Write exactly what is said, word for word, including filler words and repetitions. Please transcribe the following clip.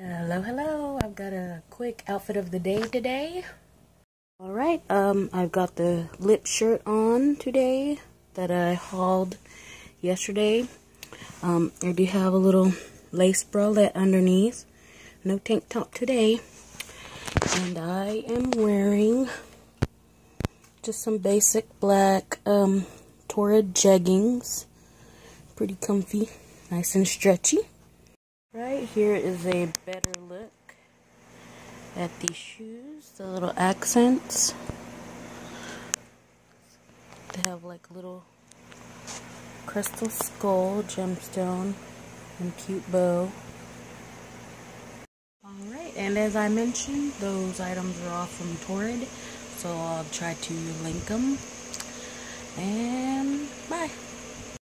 Hello, hello. I've got a quick outfit of the day today. Alright, um, I've got the lip shirt on today that I hauled yesterday. Um, I do have a little lace bralette underneath. No tank top today. And I am wearing just some basic black um, Torrid jeggings. Pretty comfy, nice and stretchy. Right here is a better look at these shoes, the little accents. They have like a little crystal skull, gemstone, and cute bow. Alright, and as I mentioned, those items are all from Torrid, so I'll try to link them. And bye.